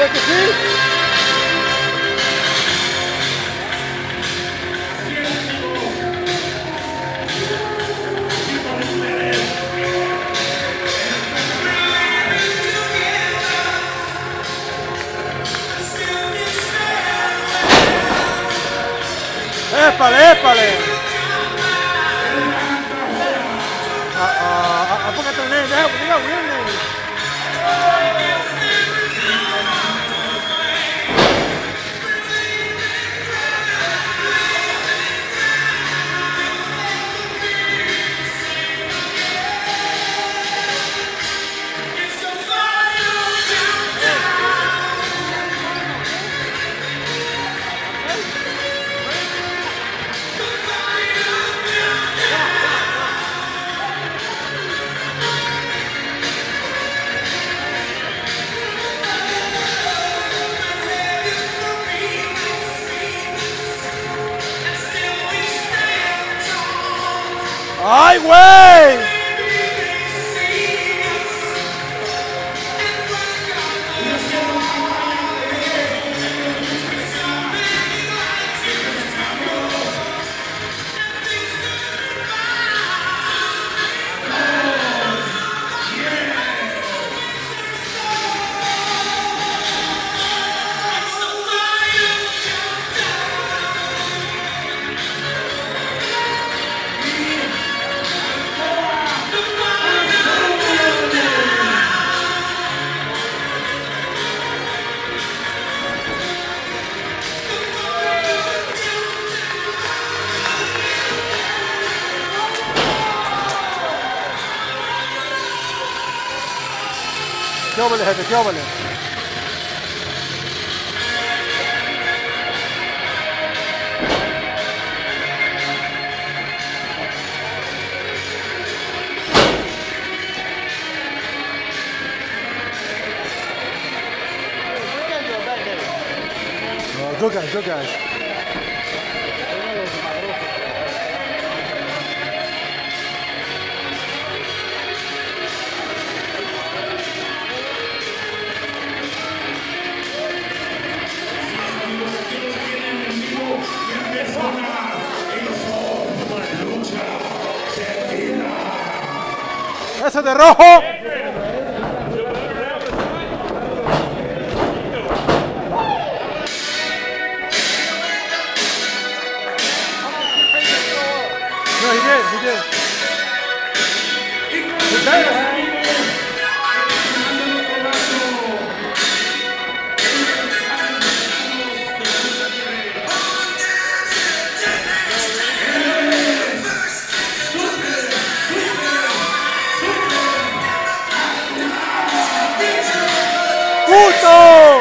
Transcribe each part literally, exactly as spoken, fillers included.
¿Ves que sí? ¡Épale, épale! Ah, ah, ah, apócate el nene, deja que diga bien, ¡ay, güey! ¿Qué óvole, jefe? ¿Qué óvole? Oh, good guys, good guys. ¡Ese de rojo! No, he did, he did. He did. ¡Puto!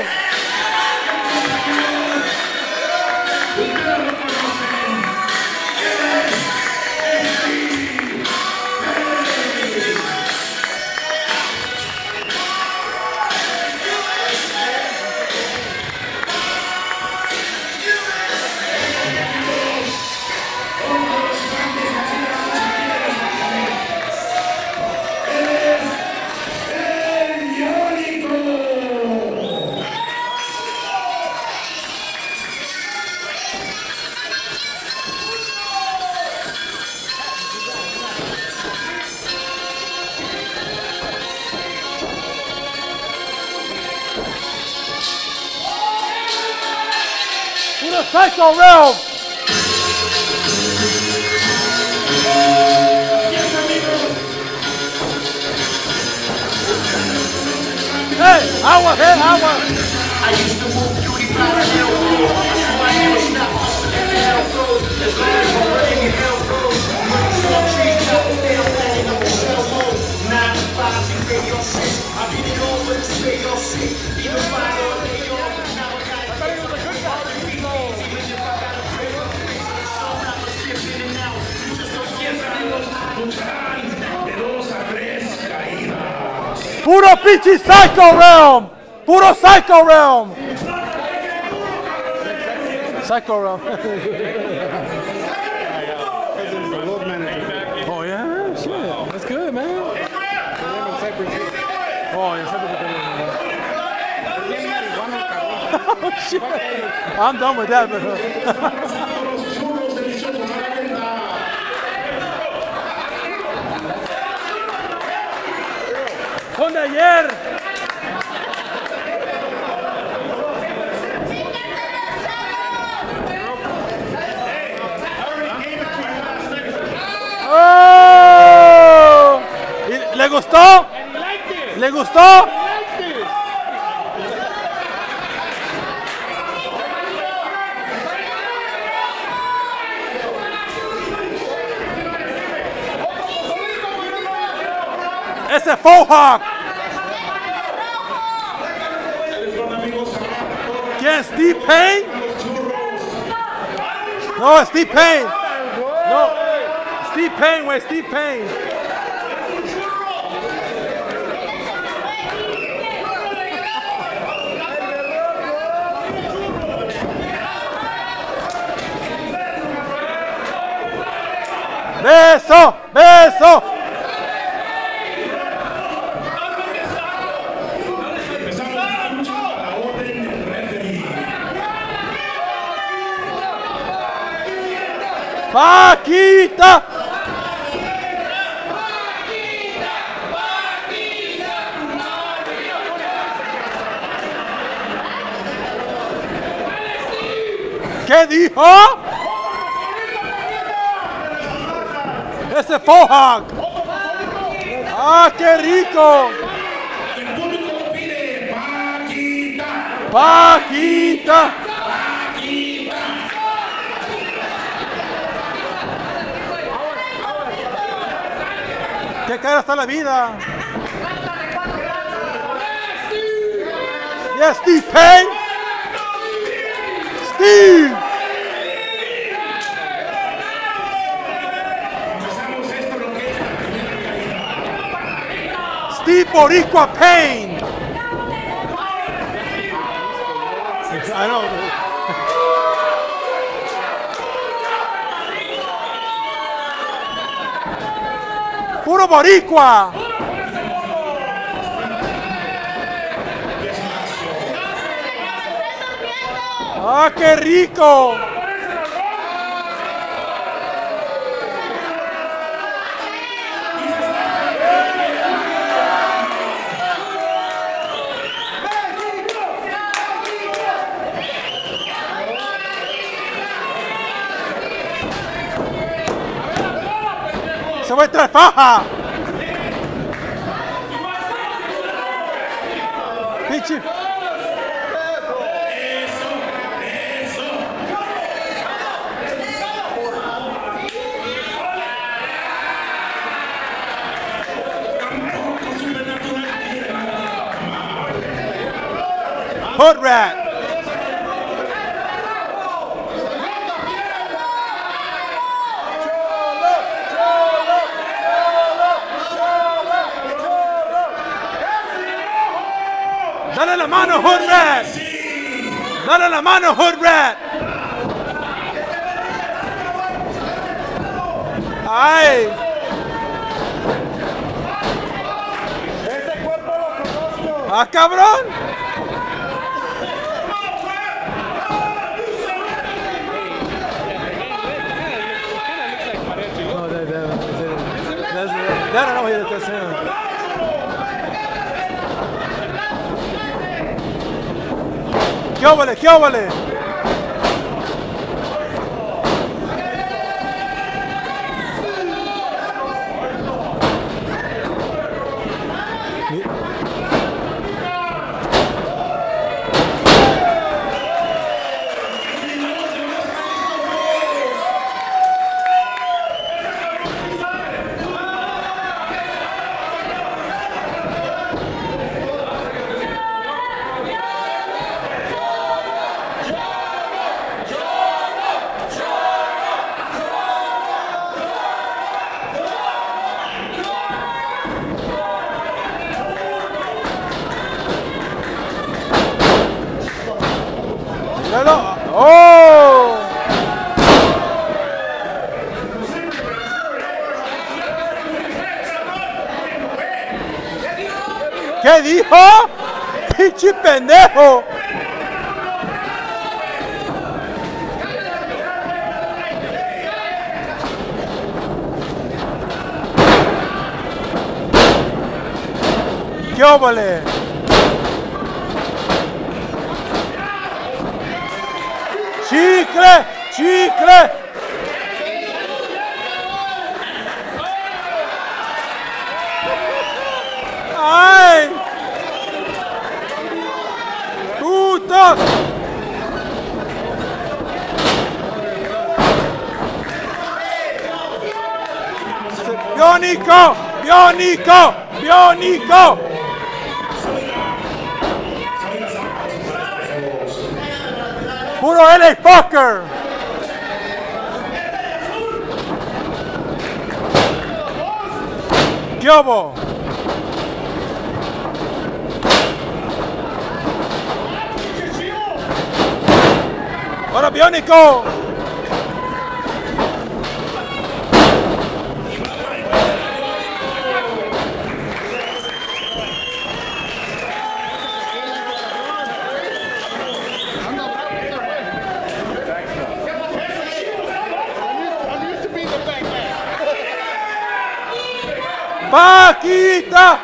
Puro Psycho Realm. Hey, agua, hey, agua. I used to move beauty by the hell road. Somebody will stop hustling to hell goes. As long as I'm running in hell road. Some trees got me down, landing up in shell mode. Nine to five, you pay your shit. I beat it all with you pay your shit. Even five all day, yo. Now I got it. I thought he was a good guy. Even if I got a break, so I'm not gonna skip in and out. You just don't get it. Puro pinche Psycho Realm! Puro Psycho Realm! Psycho Realm. Oh yeah? Shit. That's good, man. Oh, yeah. Oh, shit. I'm done with that, bro. Son de ayer. Oh. ¿Le gustó? ¿Le gustó? Ese Faux Hawk. ¿Quién? ¿Steve Payne? No, Steve Payne. No, Steve Payne, güey, Steve Payne. Beso, beso. Paquita. ¿Qué dijo? Ese Faux Hawk. Ah, qué rico. Paquita. ¡Qué cara está la vida! Yes, Steve Payne! Steve! Steve Boricua Payne! I know. ¡Puro boricua! ¡Ah, qué rico! ¡Se va a entrar faja! ¡Pinche! Hood rat! Dale la mano, Hood Rat. Dale la mano, Hood Rat. Ay. Ese cuerpo lo conozco. Ah, cabrón. No, that, that, that's, that, I don't know if that's him. ¿Qué óvale? ¿Qué óvale? ¡Oh! ¿Qué dijo? ¡Pinche pendejo! ¡Qué óvole! ¡Chicle! ¡Chicle! ¡Ay! ¡Putos! ¡Biónico! ¡Biónico! ¡Biónico! ¡Puro L A Fucker! ¿Qué hubo? ¡Ahora Biónico! ¡Paquita!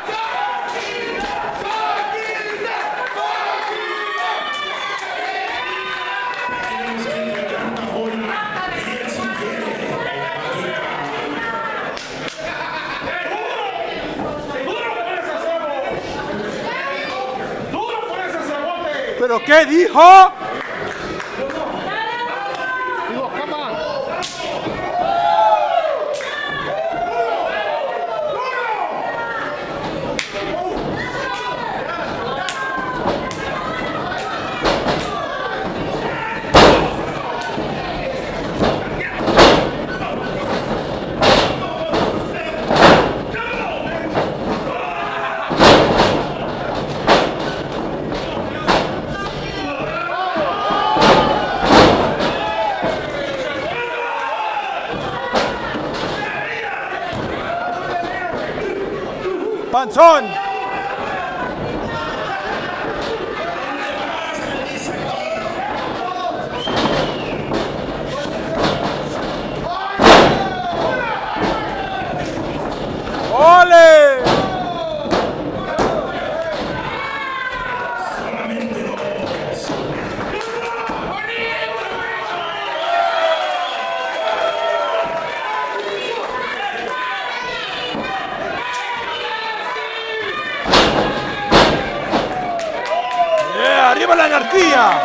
¿Pero qué dijo? ¡Panzón! ¡Ole! ¡Arriba la anarquía!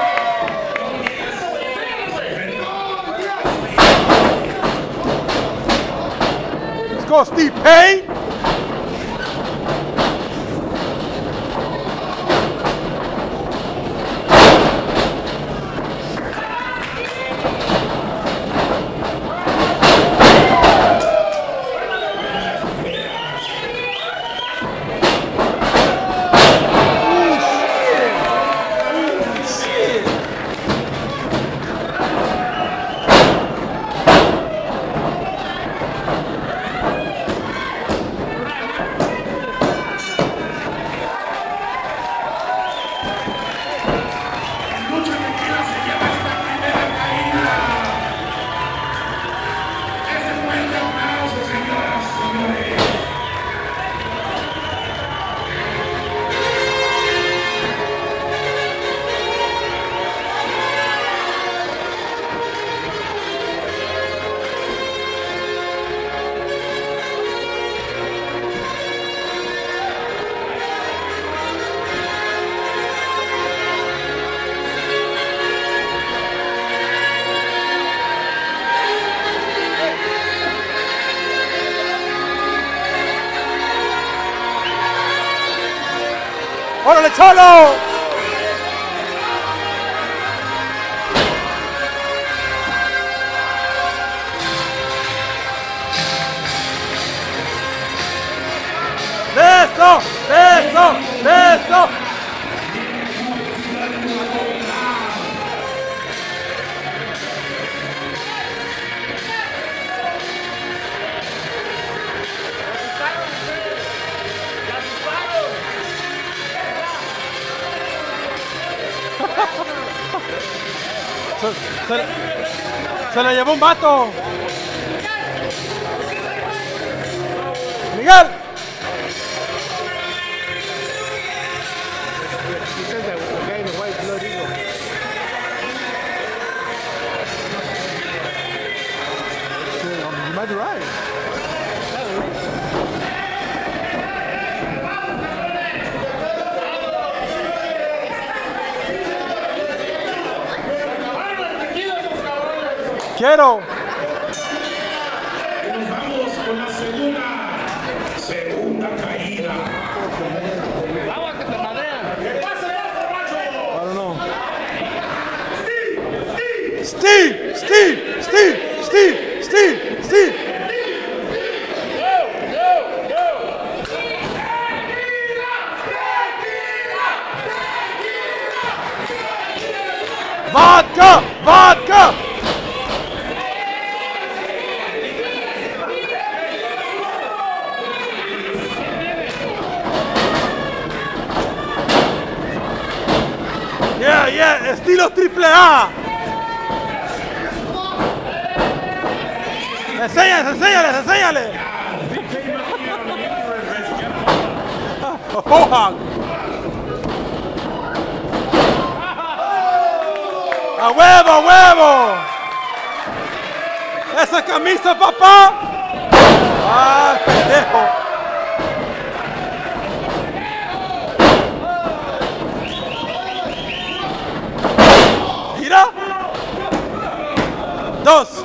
Let's go, Steve Payne! ¡Órale, Cholo! ¡Eso! ¡Eso! ¡Eso! Se, se, se le llevó un vato. Miguel. Quiero. Y nos vamos con la segunda, segunda caída. Vamos, que te madrean. I don't know. Steve, Steve, Steve, Steve, Steve, Steve. Vodka, vodka. Yeah, yeah, estilo triple A. Enséñales, enséñales, enséñales. Hoja. ¡A huevo, a huevo! ¡Esa camisa, papá! ¡Ah, pendejo! ¡Mira! ¡Dos!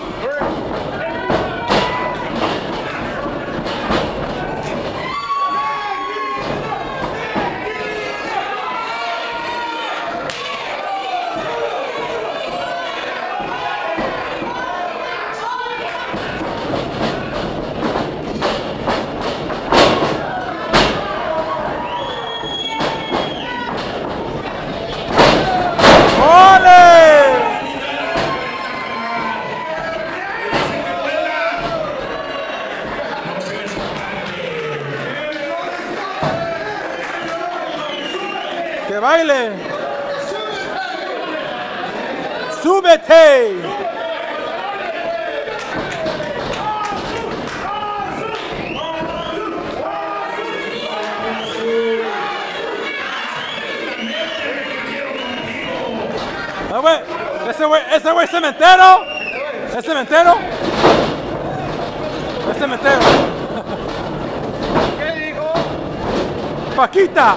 ¡Que baile! ¡Súbete! Ah, güey, ese güey, ese güey es cementero. ¿Es cementero? Es cementero. ¿Qué dijo? Paquita.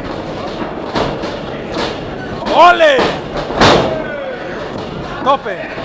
¡Ole! Tope.